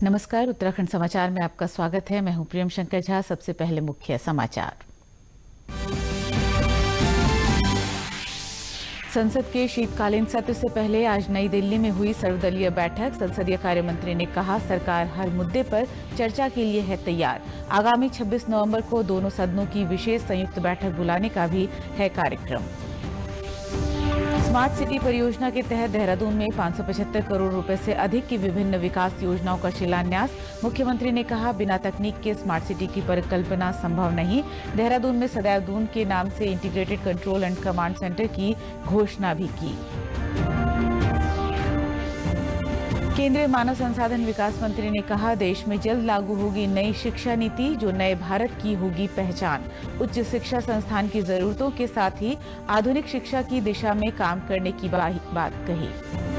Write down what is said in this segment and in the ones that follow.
नमस्कार, उत्तराखंड समाचार में आपका स्वागत है। मैं हूं प्रियम शंकर झा। सबसे पहले मुख्य समाचार। संसद के शीतकालीन सत्र से पहले आज नई दिल्ली में हुई सर्वदलीय बैठक। संसदीय कार्य मंत्री ने कहा, सरकार हर मुद्दे पर चर्चा के लिए है तैयार। आगामी 26 नवंबर को दोनों सदनों की विशेष संयुक्त बैठक बुलाने का भी है कार्यक्रम। स्मार्ट सिटी परियोजना के तहत देहरादून में 575 करोड़ रुपए से अधिक की विभिन्न विकास योजनाओं का शिलान्यास। मुख्यमंत्री ने कहा, बिना तकनीक के स्मार्ट सिटी की परिकल्पना संभव नहीं। देहरादून में सदैव दून के नाम से integrated control and command centre की घोषणा भी की। केंद्रीय मानव संसाधन विकास मंत्री ने कहा, देश में जल्द लागू होगी नई शिक्षा नीति, जो नए भारत की होगी पहचान। उच्च शिक्षा संस्थान की जरूरतों के साथ ही आधुनिक शिक्षा की दिशा में काम करने की बात कही।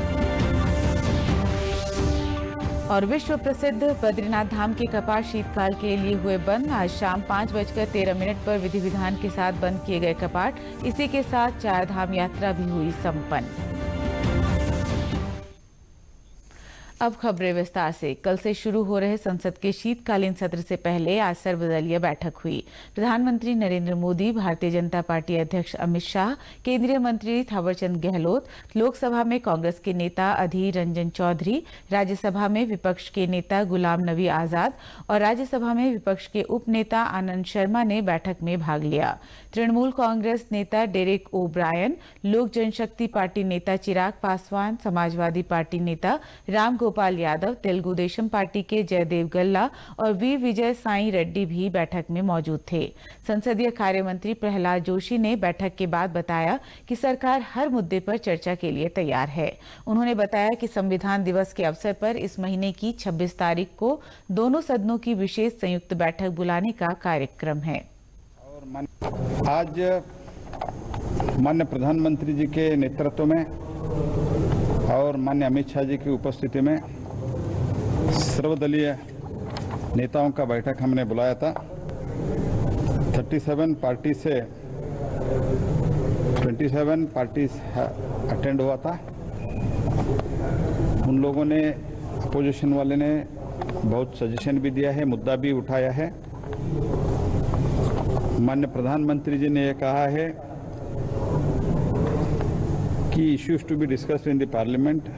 और विश्व प्रसिद्ध बद्रीनाथ धाम के कपाट शीतकाल के लिए हुए बंद। आज शाम 5:13 पर विधि विधान के साथ बंद किए गए कपाट। इसी के साथ 4 धाम यात्रा भी हुई संपन्न। अब खबरें विस्तार से। कल से शुरू हो रहे संसद के शीतकालीन सत्र से पहले आज सर्वदलीय बैठक हुई। प्रधानमंत्री नरेंद्र मोदी, भारतीय जनता पार्टी अध्यक्ष अमित शाह, केंद्रीय मंत्री थावरचंद गहलोत, लोकसभा में कांग्रेस के नेता अधीर रंजन चौधरी, राज्यसभा में विपक्ष के नेता गुलाम नबी आजाद और राज्यसभा में विपक्ष के उप नेता आनंद शर्मा ने बैठक में भाग लिया। तृणमूल कांग्रेस नेता डेरेक ओ ब्रायन, लोक जनशक्ति पार्टी नेता चिराग पासवान, समाजवादी पार्टी नेता राम गोपाल यादव, तेलुगु देशम पार्टी के जयदेव गल्ला और वीर विजय साई रेड्डी भी बैठक में मौजूद थे। संसदीय कार्य मंत्री प्रहलाद जोशी ने बैठक के बाद बताया कि सरकार हर मुद्दे पर चर्चा के लिए तैयार है। उन्होंने बताया कि संविधान दिवस के अवसर पर इस महीने की 26 तारीख को दोनों सदनों की विशेष संयुक्त बैठक बुलाने का कार्यक्रम है। आज माननीय प्रधानमंत्री जी के नेतृत्व में और माननीय अमित शाह जी की उपस्थिति में सर्वदलीय नेताओं का बैठक हमने बुलाया था। 37 पार्टी से 27 पार्टीज अटेंड हुआ था। उन लोगों ने, अपोजिशन वाले ने बहुत सजेशन भी दिया है, मुद्दा भी उठाया है। माननीय प्रधानमंत्री जी ने यह कहा है कि issues to be discussed in the parliament,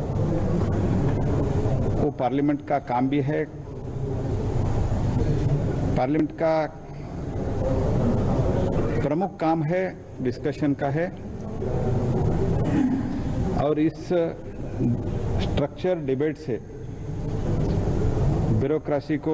वो पार्लियामेंट का काम भी है। पार्लियामेंट का प्रमुख काम है, डिस्कशन का है। और इस स्ट्रक्चर डिबेट से ब्यूरोक्रेसी को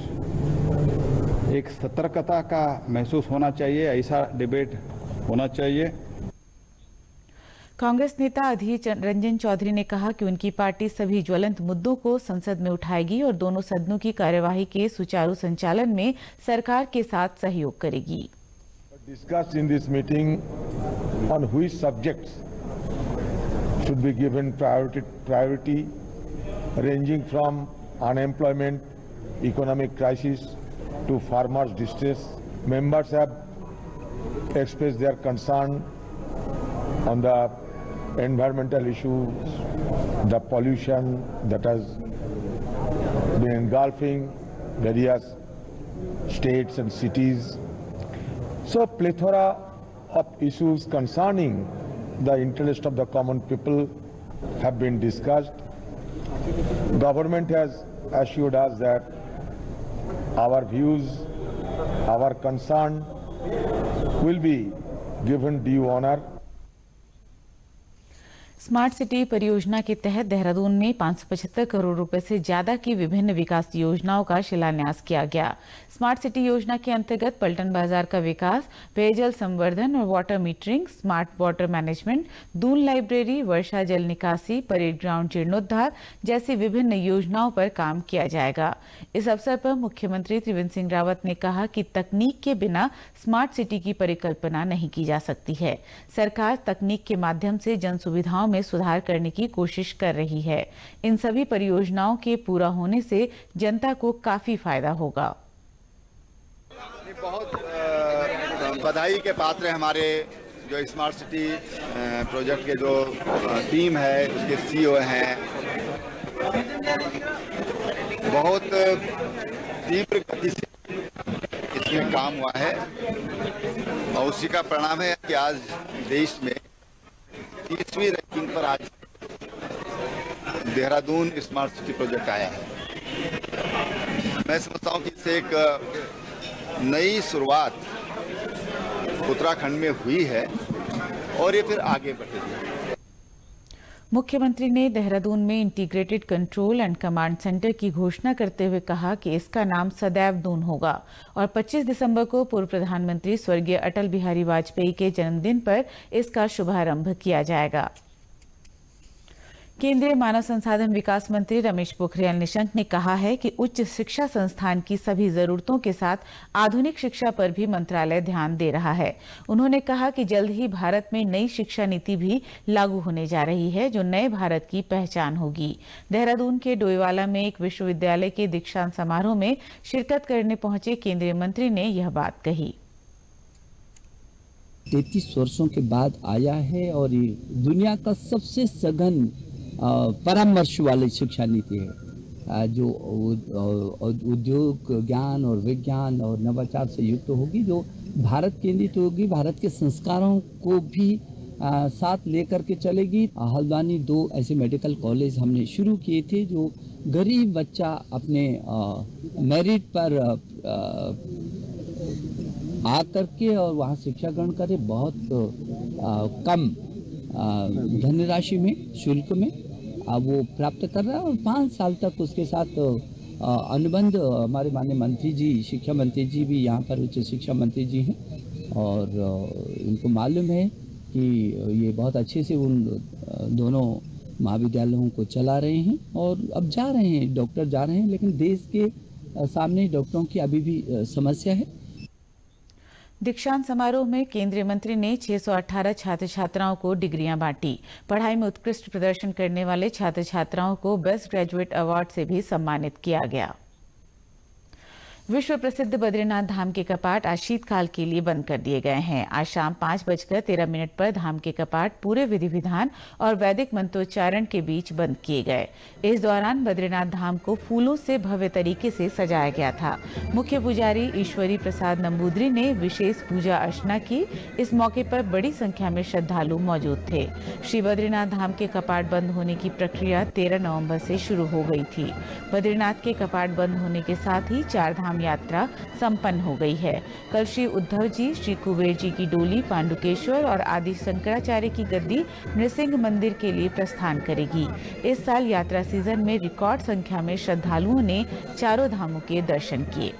एक सतर्कता का महसूस होना चाहिए, ऐसा डिबेट होना चाहिए। कांग्रेस नेता अधीर रंजन चौधरी ने कहा कि उनकी पार्टी सभी ज्वलंत मुद्दों को संसद में उठाएगी और दोनों सदनों की कार्यवाही के सुचारू संचालन में सरकार के साथ सहयोग करेगी। Discussed in this meeting on which subjects should be given priority, ranging from unemployment, economic crisis to farmers' distress. Members have expressed their concern on the environmental issues, the pollution that has been engulfing various states and cities. So a plethora of issues concerning the interest of the common people have been discussed. Government has assured us that our views, our concern will be given due honor. Smart city परियोजना के तहत देहरादून में 575 करोड़ रुपए से ज्यादा की विभिन्न विकास योजनाओं का शिलान्यास किया गया। स्मार्ट सिटी योजना के अंतर्गत पलटन बाजार का विकास, पेयजल संवर्धन और water metering, smart water management, Doon library, वर्षा जल निकासी, परेड ग्राउंड जीर्णोद्धार जैसी विभिन्न योजनाओं पर काम किया जाएगा। इस अवसर पर मुख्यमंत्री त्रिवेंद्र सिंह रावत ने कहा कि तकनीक के बिना स्मार्ट सिटी की परिकल्पना नहीं की जा सकती है। सरकार तकनीक के माध्यम से जन सुविधाओं में सुधार करने की कोशिश कर रही है। इन सभी परियोजनाओं के पूरा होने से जनता को काफी फायदा होगा। बहुत बधाई के पात्र हैं हमारे जो स्मार्ट सिटी प्रोजेक्ट के जो टीम है, उसके सीईओ हैं बहुत तीव्र गति से इसमें काम हुआ है और उसी का परिणाम है कि आज देश में 30वीं रैंकिंग पर आज देहरादून स्मार्ट सिटी प्रोजेक्ट आया है। मैं समझता हूं कि इससे एक नई शुरुआत उत्तराखंड में हुई है और ये फिर आगे बढ़ेगी। मुख्यमंत्री ने देहरादून में integrated control and command centre की घोषणा करते हुए कहा कि इसका नाम सदैव दून होगा और 25 दिसंबर को पूर्व प्रधानमंत्री स्वर्गीय अटल बिहारी वाजपेयी के जन्मदिन पर इसका शुभारंभ किया जाएगा। केंद्रीय मानव संसाधन विकास मंत्री रमेश पोखरियाल निशंक ने कहा है कि उच्च शिक्षा संस्थान की सभी जरूरतों के साथ आधुनिक शिक्षा पर भी मंत्रालय ध्यान दे रहा है। उन्होंने कहा कि जल्द ही भारत में नई शिक्षा नीति भी लागू होने जा रही है, जो नए भारत की पहचान होगी। देहरादून के डोईवाला में एक विश्वविद्यालय के दीक्षांत समारोह में शिरकत करने पहुंचे केंद्रीय मंत्री ने यह बात कही। 33 वर्षों के बाद आया है और ये दुनिया का सबसे सघन परामर्श वाली शिक्षा नीति है, जो उद्योग, ज्ञान और विज्ञान और नवाचार से युक्त होगी, जो भारत केंद्रित होगी, भारत के संस्कारों को भी साथ लेकर के चलेगी। हल्द्वानी 2 ऐसे मेडिकल कॉलेज हमने शुरू किए थे जो गरीब बच्चा अपने मेरिट पर आकर के और वहाँ शिक्षा ग्रहण करे, बहुत कम धनराशि में, शुल्क में वो प्राप्त कर रहा है और 5 साल तक उसके साथ अनुबंध। हमारे माननीय मंत्री जी, शिक्षा मंत्री जी भी यहाँ पर उच्च शिक्षा मंत्री जी हैं और इनको मालूम है कि ये बहुत अच्छे से उन दोनों महाविद्यालयों को चला रहे हैं और अब जा रहे हैं, डॉक्टर जा रहे हैं, लेकिन देश के सामने डॉक्टरों की अभी भी समस्या है। दीक्षांत समारोह में केंद्रीय मंत्री ने 618 छात्र छात्राओं को डिग्रियां बांटी। पढ़ाई में उत्कृष्ट प्रदर्शन करने वाले छात्र छात्राओं को बेस्ट ग्रेजुएट अवार्ड से भी सम्मानित किया गया। विश्व प्रसिद्ध बद्रीनाथ धाम के कपाट आज शीतकाल के लिए बंद कर दिए गए हैं। आज शाम 5:13 पर धाम के कपाट पूरे विधि विधान और वैदिक मंत्रोच्चारण के बीच बंद किए गए। इस दौरान बद्रीनाथ धाम को फूलों से भव्य तरीके से सजाया गया था। मुख्य पुजारी ईश्वरी प्रसाद नंबूदरी ने विशेष पूजा अर्चना की। इस मौके पर बड़ी संख्या में श्रद्धालु मौजूद थे। श्री बद्रीनाथ धाम के कपाट बंद होने की प्रक्रिया 13 नवंबर से शुरू हो गई थी। बद्रीनाथ के कपाट बंद होने के साथ ही 4 धाम यात्रा संपन्न हो गई है। कल श्री उद्धव जी, श्री कुबेर जी की डोली पांडुकेश्वर और आदि शंकराचार्य की गद्दी नृसिंह मंदिर के लिए प्रस्थान करेगी। इस साल यात्रा सीजन में रिकॉर्ड संख्या में श्रद्धालुओं ने चारों धामों के दर्शन किए।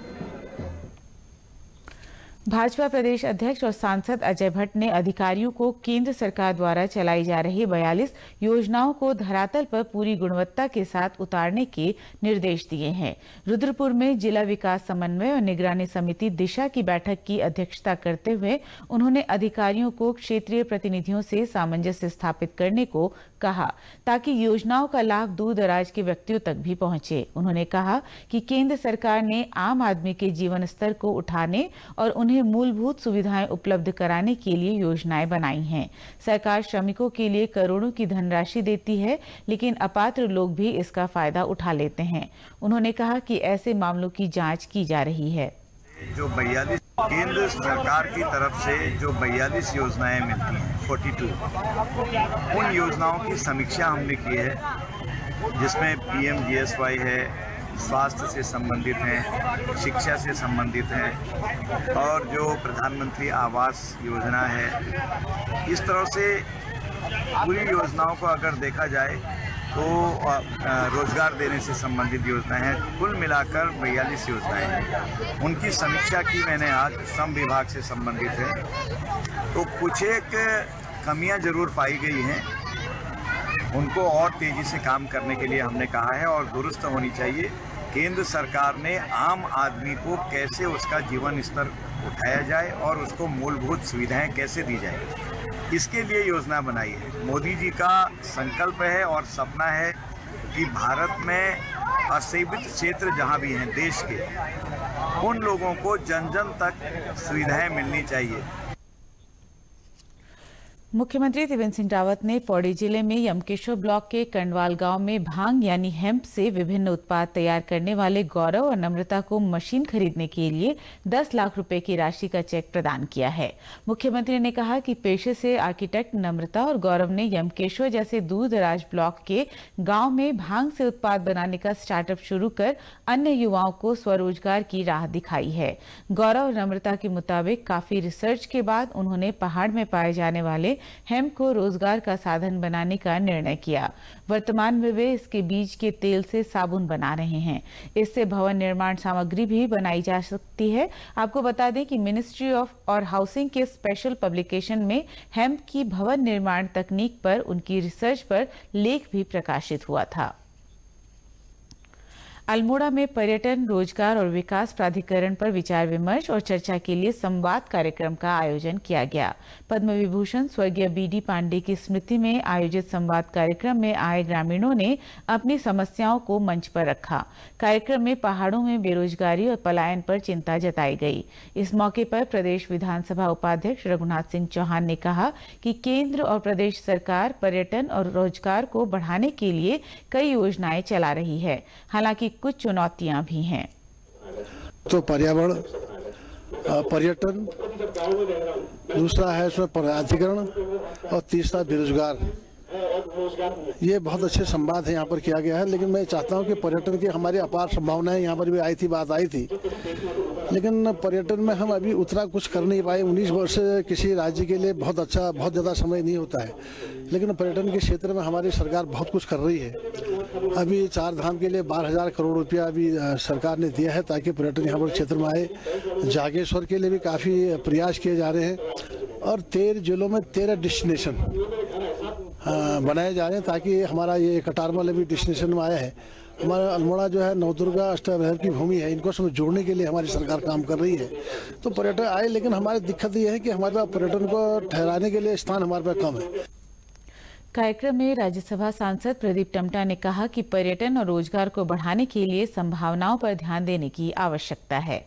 भाजपा प्रदेश अध्यक्ष और सांसद अजय भट्ट ने अधिकारियों को केंद्र सरकार द्वारा चलाई जा रही 42 योजनाओं को धरातल पर पूरी गुणवत्ता के साथ उतारने के निर्देश दिए हैं। रुद्रपुर में जिला विकास समन्वय और निगरानी समिति दिशा की बैठक की अध्यक्षता करते हुए उन्होंने अधिकारियों को क्षेत्रीय प्रतिनिधियों से सामंजस्य स्थापित करने को कहा, ताकि योजनाओं का लाभ दूर दराज के व्यक्तियों तक भी पहुंचे। उन्होंने कहा कि केंद्र सरकार ने आम आदमी के जीवन स्तर को उठाने और उन्हें मूलभूत सुविधाएं उपलब्ध कराने के लिए योजनाएं बनाई हैं। सरकार श्रमिकों के लिए करोड़ों की धनराशि देती है, लेकिन अपात्र लोग भी इसका फायदा उठा लेते हैं। उन्होंने कहा कि ऐसे मामलों की जांच की जा रही है। जो 42 केंद्र सरकार की तरफ से जो 42 योजनाएं मिलती हैं, 42, उन योजनाओं की समीक्षा हमने की है, जिसमें PMGSY है, स्वास्थ्य से संबंधित हैं, शिक्षा से संबंधित हैं और जो प्रधानमंत्री आवास योजना है। इस तरह से पूरी योजनाओं को अगर देखा जाए तो रोजगार देने से संबंधित योजनाएं हैं। कुल मिलाकर 42 योजनाएं हैं। उनकी समीक्षा की मैंने आज श्रम विभाग से संबंधित है, तो कुछ एक कमियां जरूर पाई गई हैं, उनको और तेजी से काम करने के लिए हमने कहा है और दुरुस्त होनी चाहिए। केंद्र सरकार ने आम आदमी को कैसे उसका जीवन स्तर उठाया जाए और उसको मूलभूत सुविधाएं कैसे दी जाए, इसके लिए योजना बनाई है। मोदी जी का संकल्प है और सपना है कि भारत में असीमित क्षेत्र जहां भी हैं देश के, उन लोगों को जन जन तक सुविधाएं मिलनी चाहिए। मुख्यमंत्री त्रिवेंद्र सिंह रावत ने पौड़ी जिले में यमकेश्वर ब्लॉक के कंडवाल गांव में भांग यानी हेम्प से विभिन्न उत्पाद तैयार करने वाले गौरव और नम्रता को मशीन खरीदने के लिए 10 लाख रुपए की राशि का चेक प्रदान किया है। मुख्यमंत्री ने कहा कि पेशे से आर्किटेक्ट नम्रता और गौरव ने यमकेश्वर जैसे दूर दराज ब्लॉक के गाँव में भांग से उत्पाद बनाने का स्टार्टअप शुरू कर अन्य युवाओं को स्वरोजगार की राह दिखाई है। गौरव और नम्रता के मुताबिक काफी रिसर्च के बाद उन्होंने पहाड़ में पाए जाने वाले हेम्प को रोजगार का साधन बनाने का निर्णय किया। वर्तमान में वे इसके बीज के तेल से साबुन बना रहे हैं। इससे भवन निर्माण सामग्री भी बनाई जा सकती है। आपको बता दें कि मिनिस्ट्री ऑफ और हाउसिंग के स्पेशल पब्लिकेशन में हेम्प की भवन निर्माण तकनीक पर उनकी रिसर्च पर लेख भी प्रकाशित हुआ था। अल्मोड़ा में पर्यटन, रोजगार और विकास प्राधिकरण पर विचार विमर्श और चर्चा के लिए संवाद कार्यक्रम का आयोजन किया गया। पद्म विभूषण स्वर्गीय बीडी पांडे की स्मृति में आयोजित संवाद कार्यक्रम में आए ग्रामीणों ने अपनी समस्याओं को मंच पर रखा। कार्यक्रम में पहाड़ों में बेरोजगारी और पलायन पर चिंता जताई गई। इस मौके पर प्रदेश विधानसभा उपाध्यक्ष रघुनाथ सिंह चौहान ने कहा कि केंद्र और प्रदेश सरकार पर्यटन और रोजगार को बढ़ाने के लिए कई योजनाएं चला रही है। हालांकि कुछ चुनौतियां भी हैं। तो पर्यावरण, पर्यटन, दूसरा है उसमें प्राधिकरण और तीसरा बेरोजगार। ये बहुत अच्छे संवाद है यहाँ पर किया गया है। लेकिन मैं चाहता हूँ कि पर्यटन की हमारी अपार संभावनाएं यहाँ पर भी आई थी, बात आई थी, लेकिन पर्यटन में हम अभी उतना कुछ कर नहीं पाए। 19 वर्ष किसी राज्य के लिए बहुत अच्छा, बहुत ज़्यादा समय नहीं होता है, लेकिन पर्यटन के क्षेत्र में हमारी सरकार बहुत कुछ कर रही है। अभी 4 धाम के लिए 12,000 करोड़ रुपया अभी सरकार ने दिया है ताकि पर्यटन यहाँ पर क्षेत्र में आए। जागेश्वर के लिए भी काफ़ी प्रयास किए जा रहे हैं और 13 जिलों में 13 डेस्टिनेशन बनाए जा रहे हैं ताकि हमारा ये कटारमल अभी डेस्टिनेशन में आया है। हमारा अल्मोड़ा जो है नवदुर्गा अष्टभैरव की भूमि है, इनको सब जोड़ने के लिए हमारी सरकार काम कर रही है। तो पर्यटन आए, लेकिन हमारी दिक्कत ये है कि हमारे पास पर्यटन को ठहराने के लिए स्थान हमारे पास कम है। कार्यक्रम में राज्यसभा सांसद प्रदीप टमटा ने कहा कि पर्यटन और रोजगार को बढ़ाने के लिए संभावनाओं पर ध्यान देने की आवश्यकता है।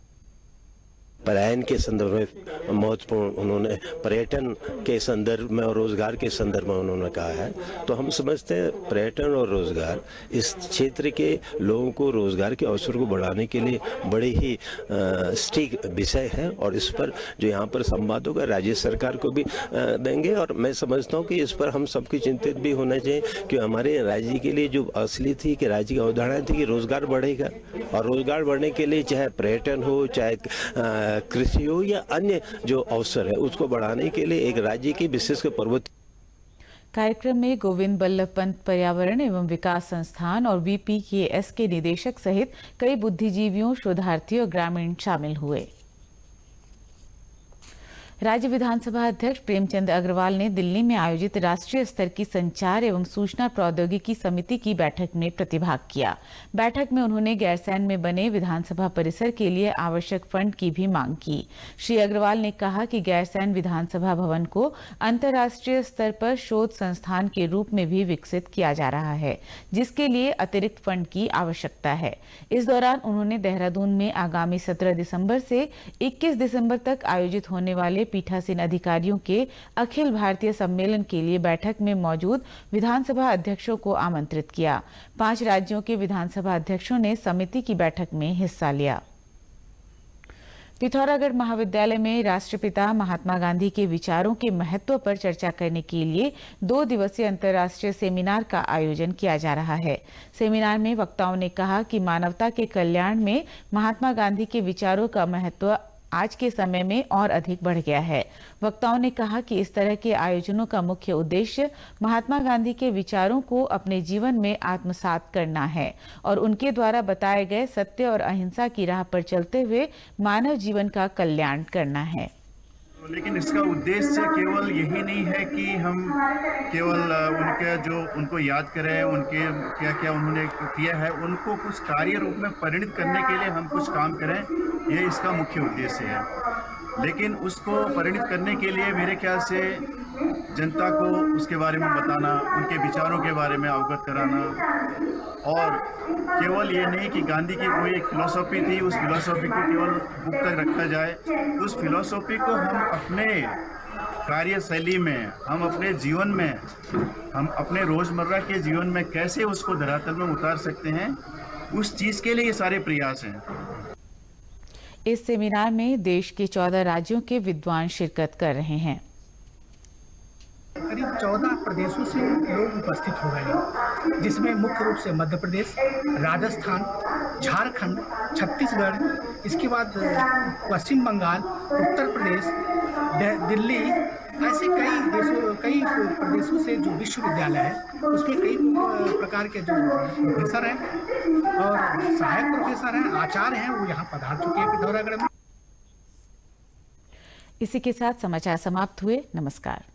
पलायन के संदर्भ में महत्वपूर्ण उन्होंने पर्यटन के संदर्भ में और रोजगार के संदर्भ में उन्होंने कहा है। तो हम समझते हैं पर्यटन और रोजगार इस क्षेत्र के लोगों को रोजगार के अवसर को बढ़ाने के लिए बड़े ही सटीक विषय है और इस पर जो यहाँ पर संवाद होगा राज्य सरकार को भी देंगे। और मैं समझता हूँ कि इस पर हम सबकी चिंतित भी होना चाहिए कि हमारे राज्य के लिए जो असली थी कि राज्य की अवधारणा थी कि रोजगार बढ़ेगा और रोजगार बढ़ने के लिए चाहे पर्यटन हो, चाहे कृषि हो या अन्य जो अवसर है उसको बढ़ाने के लिए एक राज्य की विशेष पर्वत। कार्यक्रम में गोविंद बल्लभ पंत पर्यावरण एवं विकास संस्थान और VPKS के निदेशक सहित कई बुद्धिजीवियों, शोधार्थी और ग्रामीण शामिल हुए। राज्य विधानसभा अध्यक्ष प्रेमचंद अग्रवाल ने दिल्ली में आयोजित राष्ट्रीय स्तर की संचार एवं सूचना प्रौद्योगिकी समिति की बैठक में प्रतिभाग किया। बैठक में उन्होंने गैरसैंण में बने विधानसभा परिसर के लिए आवश्यक फंड की भी मांग की। श्री अग्रवाल ने कहा कि गैरसैंण विधानसभा भवन को अंतर्राष्ट्रीय स्तर पर शोध संस्थान के रूप में भी विकसित किया जा रहा है, जिसके लिए अतिरिक्त फंड की आवश्यकता है। इस दौरान उन्होंने देहरादून में आगामी 17 दिसंबर से 21 दिसंबर तक आयोजित होने वाले पीठासीन अधिकारियों के अखिल भारतीय सम्मेलन के लिए बैठक में मौजूद विधानसभा अध्यक्षों को आमंत्रित किया। 5 राज्यों के विधानसभा अध्यक्षों ने समिति की बैठक में हिस्सा लिया। पिथौरागढ़ महाविद्यालय में राष्ट्रपिता महात्मा गांधी के विचारों के महत्व पर चर्चा करने के लिए 2 दिवसीय अंतर्राष्ट्रीय सेमिनार का आयोजन किया जा रहा है। सेमिनार में वक्ताओं ने कहा कि मानवता के कल्याण में महात्मा गांधी के विचारों का महत्व आज के समय में और अधिक बढ़ गया है। वक्ताओं ने कहा कि इस तरह के आयोजनों का मुख्य उद्देश्य महात्मा गांधी के विचारों को अपने जीवन में आत्मसात करना है और उनके द्वारा बताए गए सत्य और अहिंसा की राह पर चलते हुए मानव जीवन का कल्याण करना है। लेकिन इसका उद्देश्य केवल यही नहीं है कि हम केवल उनको याद करें, उनके क्या क्या उन्होंने किया है, उनको कुछ कार्य रूप में परिणित करने के लिए हम कुछ काम करें, ये इसका मुख्य उद्देश्य है। लेकिन उसको परिणित करने के लिए मेरे ख्याल से जनता को उसके बारे में बताना, उनके विचारों के बारे में अवगत कराना, और केवल ये नहीं कि गांधी की कोई एक फिलॉसफी थी, उस फिलॉसफी को केवल बुक तक रखा जाए, उस फिलॉसफी को हम अपने कार्यशैली में, हम अपने जीवन में, हम अपने रोजमर्रा के जीवन में कैसे उसको धरातल में उतार सकते हैं, उस चीज के लिए ये सारे प्रयास हैं। इस सेमिनार में देश के 14 राज्यों के विद्वान शिरकत कर रहे हैं। करीब 14 प्रदेशों से लोग उपस्थित हो रहे हैं, जिसमें मुख्य रूप से मध्य प्रदेश, राजस्थान, झारखंड, छत्तीसगढ़, इसके बाद पश्चिम बंगाल, उत्तर प्रदेश, दिल्ली, ऐसे कई प्रदेशों से जो विश्वविद्यालय है उसमें कई प्रकार के जो प्रोफेसर हैं और सहायक प्रोफेसर हैं, आचार्य हैं, वो यहाँ पधार चुके हैं पिथौरागढ़ में। इसी के साथ समाचार समाप्त हुए। नमस्कार।